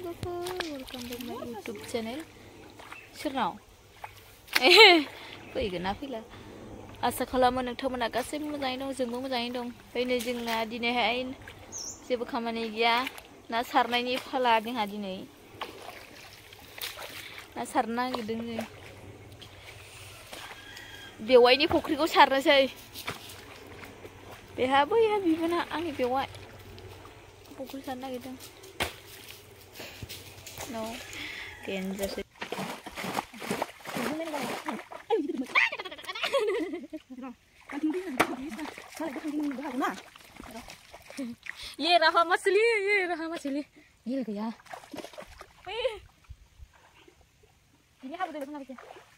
welcome to my YouTube channel. Soरनाव फैगोन ना फैला आसा खालामो नोंथांमोना गासैबो मोजाङै दं जोंबो मोजाङै दं ओमफ्राय जोंना दिनैहाय जेबो खामानि गैया ना सारनायनि फाला जोंहा दिनै ना सारनो नागिरदों जों बेवाइनि फुख्रिखौ सारनोसै बेहा बैहा बिबोना आंनि बेवाइ फुख्रि सारनो नागिरदों no केन्जासै ये रहा मछली ये लग गया ini apa tuh kenapa sih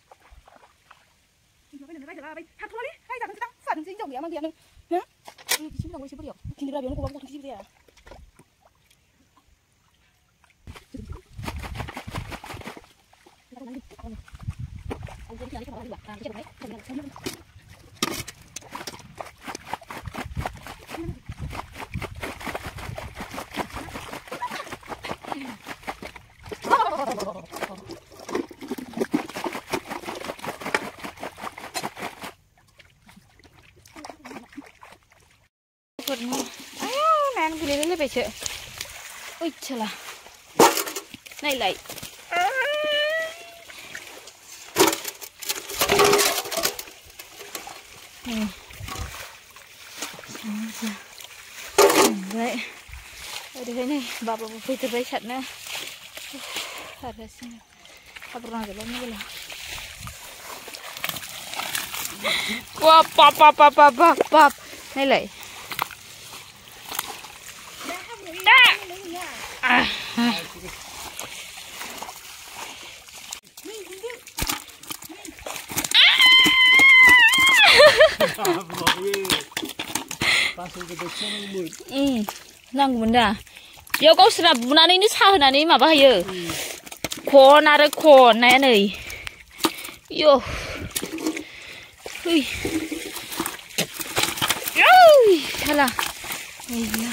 ayo nan gini lên về chợ ôi trời là này lại vậy ở đây này bà phải từ đây chặt nữa thật là xinh bà pernah jalan ni lah wah pap này lại नांगौ मोनदा बेयाव गावसोरना बुनानैनो साहोनानै माबा होयो खन आरो खन नाया नै यो ओइ ओइ हाला ओइया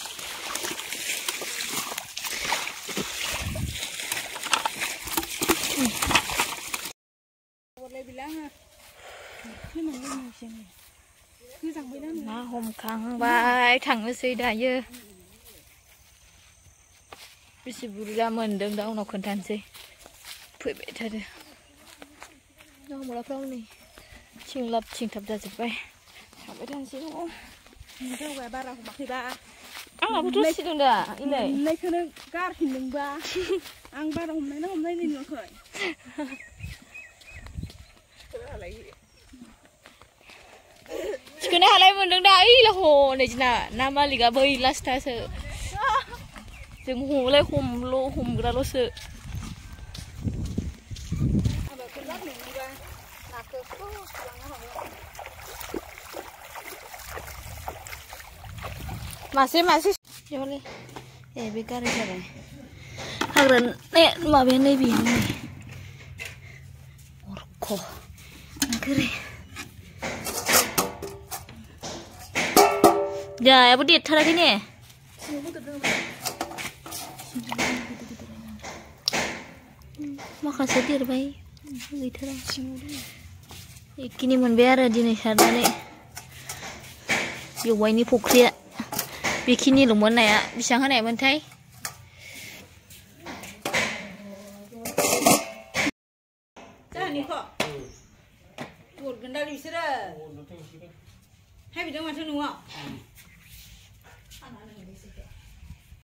ना हमखांबाय थांनोसै दायो बेसे बुरजा मोनदों दा उनाव खोन्थानोसै फैबाय थादो ना हमग्राफ्राव नै थिंलाब थिंथाब जाजोब्बाय थांबाय थानोसै न'आव बारा हमाखैबा आंहाबोथ' सिदों दा इलाय मोननायखौनो गारफिनदोंबा आं बारा हमनाय नुवाखै थिखोनो हालाय मोनदों दा ओइला हनै जोंना ना मालिकआ बै लास्टासो जों हमग्राल'सो मासे जले ए बे गारि जाबाय हाग्रा माबाया नैबेयो नै अरख' ओंखारै जायाबो देरथाराखै ने माखासे देरबाय गैथारा एखिनि मोनबाय आरो दिनै सारनानै बेवाइनि फुख्रिया बेखिनिल'मोन नाया बेसेबां होनायमोनथाय जाहानिखौ हरगोन दा बिसोरो हाय बिदों माथो न'आव